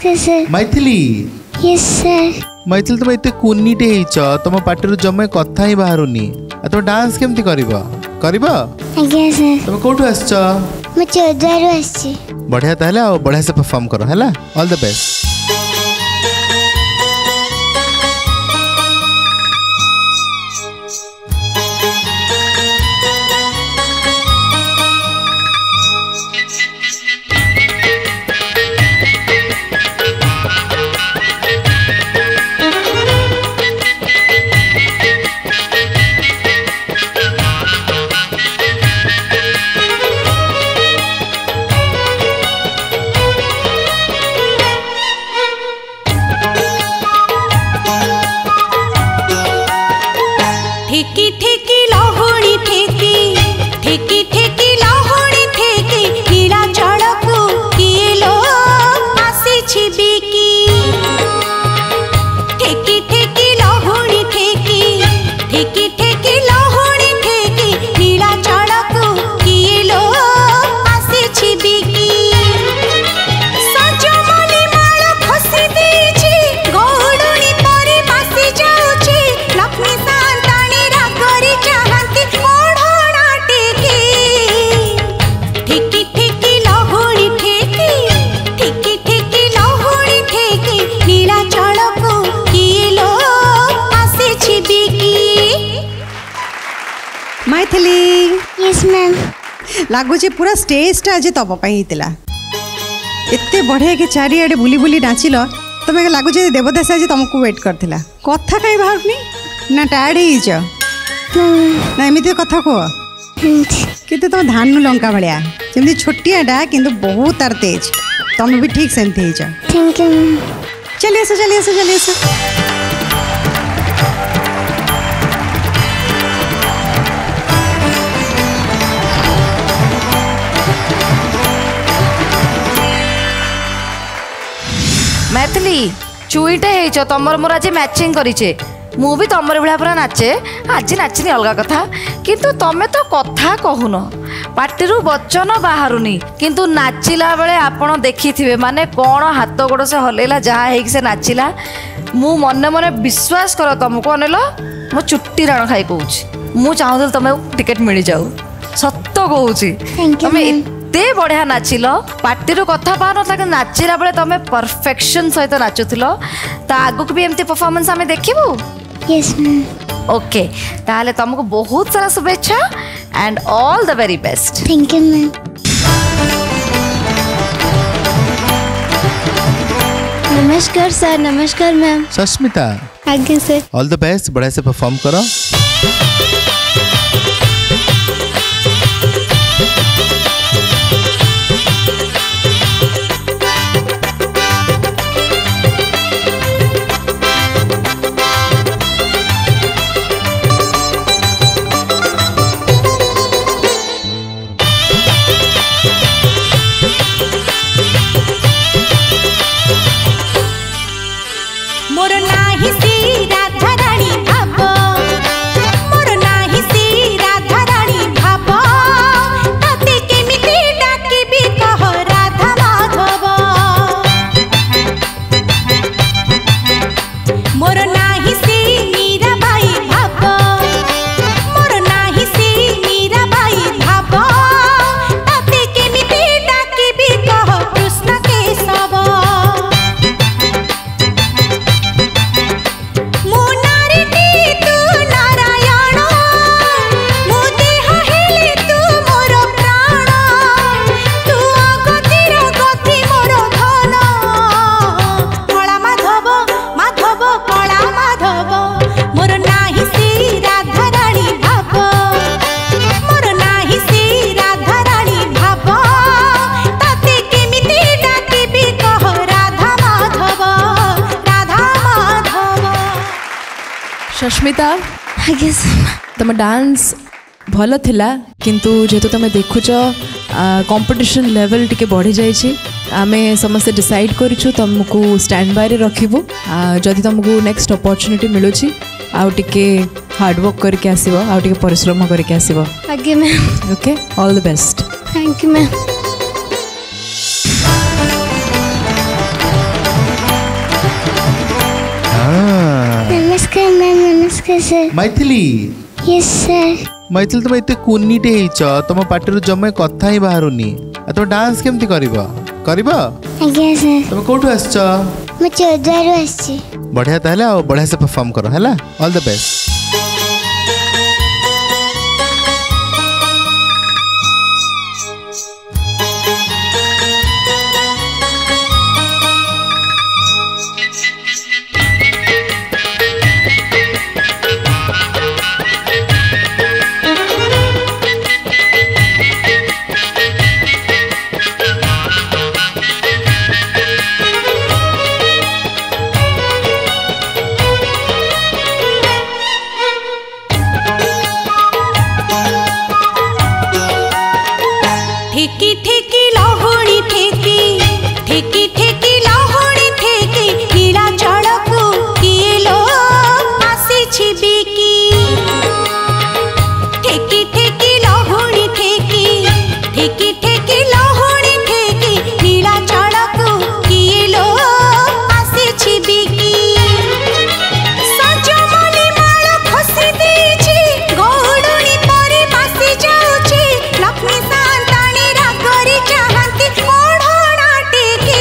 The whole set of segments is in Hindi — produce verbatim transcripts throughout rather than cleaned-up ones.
Yes sir. Maithili Yes sir. Maithili तुम एते कुनीटे हेच तुम पार्टी जमे कथा ही बाहरुनी तुम डांस केमती करिबा करिबा आज्ञा सर. तुम कोठु आछछ मैं चौदह रु आछि. बढ़िया ताहले आ बढ़िया से परफॉर्म करो हैला ऑल द बेस्ट. ठेकी ठेकी लहुणी ठेकी ठेकी ठेकी लहुणी ठेकी नीला चढ़कू किए लो आसी छिबिकी ठेकी ठेकी लहुणी ठेकी ठेकी ठेकी लहुणी ठेकी नीला चढ़कू किए लो आसी छिबिकी सजमनी माल खसी देछि गौडुनी परी बासी जाउछि लक्ष्मी मैथिली. Yes ma'am. लगुच पूरा स्टेज टा आज तब होता एत बढ़िया कि चारिआडे बुली बुली नाचिल तुम लगुच देवदास आज तुमको वेट करथिला कथा कहीं बाहरनी ना टायर्ड हो ना एमती कथा कह कि तुम धानु लंका भाया जमी छोटियाटा कि बहुत तार तेज तुम भी ठीक सेमती थैंक यू. चलिए आस चलिए आस चलिए आस. मैथिली चुईटे हेच तमर मोर आज मैचिंग करिचे मु भी तमर भलिया पूरा नाचे आज नाचिनी अलग कथा किंतु तमे तो कथा कहून पार्टी वचन बाहरुनी किंतु नाचिला बेले आपण देखिथिबे माने कौन हाथ गोड़ से हलैला जहाँ हेक से नाचिला मु मने मने विश्वास कर तुमको अनेल मो चुट्टी राण खाई कहूँ मु चाहूँ तुम टिकेट मिल जाऊ सत कहूँ तुम एते बढ़िया नाचिल पार्टी कथा पार ना नाचिला बेले तुम परफेक्शन सहित नाचुल ता आगक भी एमती परफॉर्मेंस आम देखू. Yes ma'am. ओके ताहले तुमको बहुत सारा शुभेच्छा and all the very best. Thank you ma'am. नमस्कार सर. नमस्कार मैम. सस्मिता आज्ञा सर. ऑल द बेस्ट बढ़िया से परफॉर्म करो. मोर नाही सी राधा रानी भाव मोर नाही सी राधा रानी भाव ताते केमिति डाकिबी कह राधा माधव मोर नाही सी मीरा बाई भाव मोर नाही सी मीरा बाई भाव ताते केमिति डाकिबी कह कृष्ण केशव सस्मिता तुम डांस भल थिला किंतु जेहेतु तुम देखुच कंपटीशन लेवल टिके बढ़ी जाइए आमे समस्त डिसाइड करूँ तुमको स्टैंड बाय रे रखिबू जदि तुमको नेक्स्ट अपॉर्चुनिटी मिलूची आउ टिके हार्डवर्क करके आसीबो आउ टिके परिश्रम करके आसीबो. आगे ma'am. Okay all the best. Thank you ma'am. नमस्कार मैम नमस्कार sir Maithili yes sir Maithili तुम एते कुन्नीटे हेइछ तुम पाटिरु जम्मे कथा ही बाहरुनी आ तुम डांस केमती करिवो करिवो आज्ञा सर तुम कोठु आछछ मैं चौद्वार आछि बढ़िया ताहले आ बढ़िया से परफॉर्म करो हैला ऑल द बेस्ट ठेकी ठेकी लहुणी ठेकी ठेकी ठेकी लहुणी ठेकी नीला जड़कू किए लो आसी छिबिकी ठेकी ठेकी लहुणी ठेकी ठेकी ठेकी लहुणी ठेकी नीला जड़कू किए लो आसी छिबिकी सजमली माल खसी देछि गौडुनी परी बासी जाउछि लक्ष्मी सांताणी रागरी चाहती ओढ़ना टेकी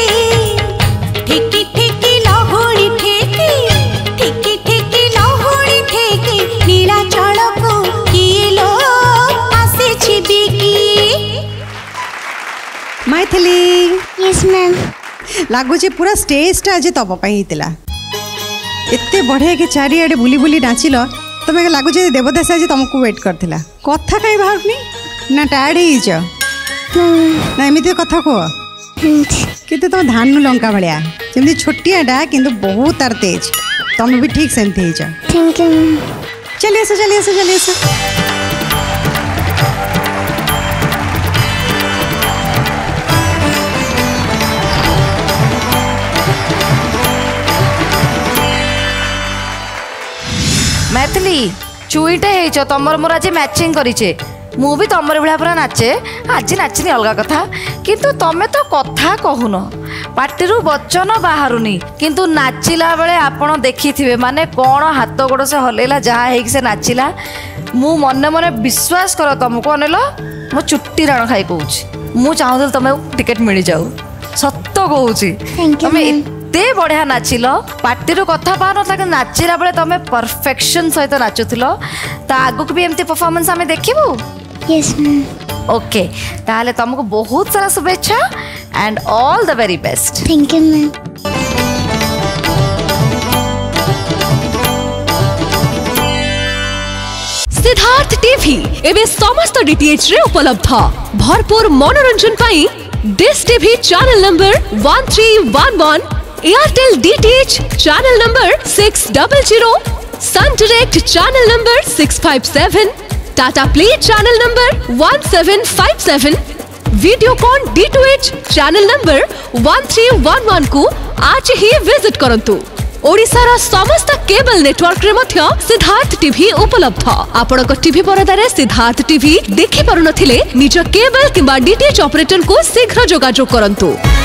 ठेकी ठेकी लहुणी ठेकी ठेकी ठेकी लहुणी ठेकी नीला चलको किलो आसी छिबिकी मैथिली यस मैम लगुच पूरा स्टेजटा आज तब होता एत बढ़िया कि चारिआडे बुली बुली नाचिल तुम्हें लगुच देवदास आज तुमको वेट करथिला कथा कहीं बाहरनी ना टायर्ड हो ना एमती कथा कह कितु तुम धानु लंका भाया जमी छोटियाटा कि बहुत तार तेज तुम भी ठीक सेमती हो थैंक यू मैम चलिए आस चलिए आस चलिए आस मैथिली चुईटे हेइछ तमर मोर आज मैचिंग करिचे मु भी तमर भलिया पूरा नाचे आज नाचिनी अलगा कथा किंतु तमे तो कथा कहून पाटिरु वचन बाहरुनी किंतु नाचिला बेले आपण देखिथिबे माने कोन हाथ गोड़ से हलेला जहा हेक से नाचिला मु मने मने विश्वास कर तुमको अनेलो मो चुट्टी राण खाई कहूची मु चाहूल तमे टिकट मिल जाऊ सत्य कहूची Thank you, तमे ma'am. एते बढ़िया नाचिल पार्टी कथा पान था नाचिला बेले तुम परफेक्शन सहित नाचुल ता आगक भी एमती परफॉर्मेंस आम देखू यस मैम ओके ताहले तुमको बहुत सारा शुभेच्छा and all the very best thank you ma'am Siddharth TV एवं समस्त डीटीएच रे उपलब्ध भरपूर मनोरंजन पाई Dish TV channel number one three one one Airtel DTH channel number six double zero Sun Direct channel number six five seven Tata Play channel number one seven five seven Videocon D two H channel number one three one one को आज ही विजिट करंतु ओडिशार समस्त केबल नेटवर्क रे मध्य सिद्धार्थ टीवी उपलब्ध आपणक टीवी परदारे सिद्धार्थ टीवी देखि पारुनथिले निज केबल किंबा डीटीएच ऑपरेटर को शीघ्र जोगाजोग करंतु।